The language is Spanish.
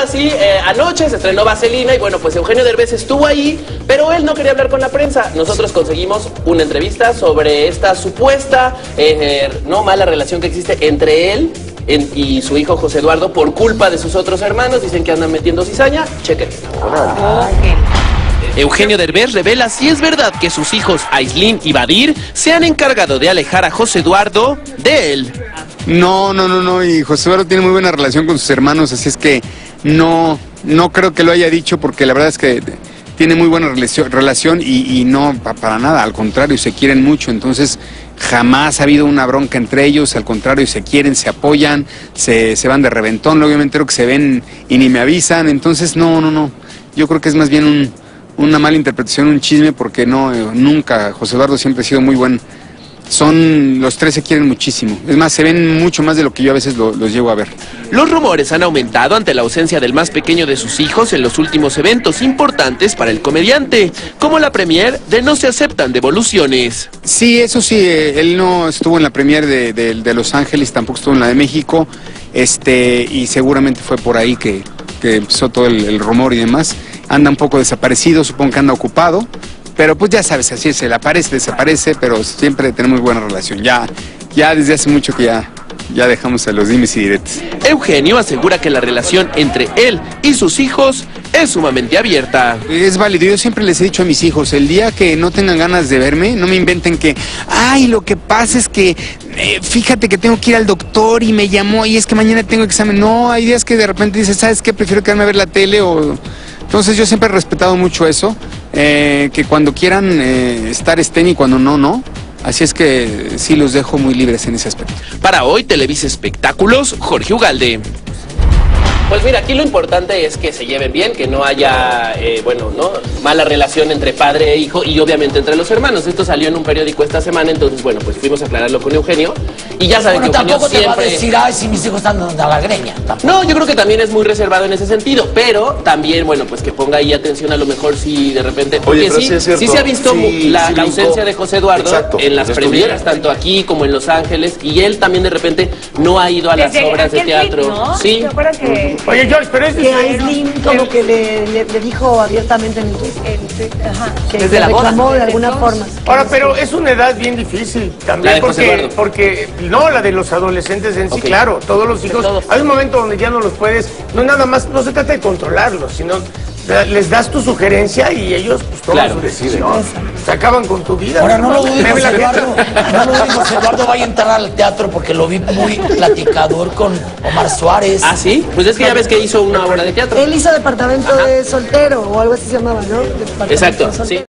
ahora sí, anoche se estrenó Vaselina y bueno, pues Eugenio Derbez estuvo ahí, pero él no quería hablar con la prensa. Nosotros conseguimos una entrevista sobre esta supuesta, no mala relación que existe entre él y su hijo José Eduardo por culpa de sus otros hermanos. Dicen que andan metiendo cizaña. Chequen. Eugenio Derbez revela si es verdad que sus hijos Aislinn y Badir se han encargado de alejar a José Eduardo de él. No, y José Eduardo tiene muy buena relación con sus hermanos, así es que no creo que lo haya dicho, porque la verdad es que tiene muy buena relación y no para nada, al contrario, se quieren mucho, entonces jamás ha habido una bronca entre ellos, al contrario, se quieren, se apoyan, se van de reventón, luego yo me entero que se ven y ni me avisan, entonces no, yo creo que es más bien una mala interpretación, un chisme, porque nunca, José Eduardo siempre ha sido muy buen. Los tres se quieren muchísimo. Es más, se ven mucho más de lo que yo a veces los llevo a ver. Los rumores han aumentado ante la ausencia del más pequeño de sus hijos en los últimos eventos importantes para el comediante, como la premier de No se aceptan devoluciones. Sí, eso sí, él no estuvo en la premier de Los Ángeles, tampoco estuvo en la de México, y seguramente fue por ahí que empezó todo el rumor y demás. Anda un poco desaparecido, supongo que anda ocupado. Pero pues ya sabes, así es, él aparece, desaparece, pero siempre tenemos buena relación. Ya desde hace mucho que ya dejamos a los dimes y diretes. Eugenio asegura que la relación entre él y sus hijos es sumamente abierta. Es válido, yo siempre les he dicho a mis hijos, el día que no tengan ganas de verme, no me inventen que, lo que pasa es que, fíjate que tengo que ir al doctor y me llamó y es que mañana tengo examen. No, hay días que de repente dices, ¿sabes qué? Prefiero quedarme a ver la tele o... Entonces yo siempre he respetado mucho eso, que cuando quieran estén y cuando no. Así es que sí los dejo muy libres en ese aspecto. Para hoy, Televisa Espectáculos, Jorge Ugalde. Pues mira, aquí lo importante es que se lleven bien, que no haya, mala relación entre padre e hijo y obviamente entre los hermanos. Esto salió en un periódico esta semana, entonces, bueno, pues fuimos a aclararlo con Eugenio y ya saben que Eugenio tampoco siempre... te va a decir, si mis hijos están dando la greña. Tampoco. No, yo creo que también es muy reservado en ese sentido, pero también, bueno, pues que ponga ahí atención a lo mejor si de repente... Porque sí se ha visto la ausencia de José Eduardo en las premieras, tanto aquí como en Los Ángeles, y él también de repente no ha ido a las obras de teatro. ¿No? Sí. ¿Te acuerdas que... Oye, George, pero es que Aislinn como que le dijo abiertamente en Twitter, que Desde se la boda. reclamó de alguna forma. Ahora, pero es una edad bien difícil también, porque no, la de los adolescentes en sí, claro, todos los hijos, hay un momento donde ya no los puedes, no se trata de controlarlos, sino les das tu sugerencia y ellos pues toman su decisión, se acaban con tu vida. Ahora no lo dudes, José Eduardo va a entrar al teatro porque lo vi muy platicador con Omar Suárez. ¿Ah, sí? Pues es que ya ves que hizo una obra de teatro. Él hizo Departamento de Soltero o algo así se llamaba, ¿no? Exacto, sí.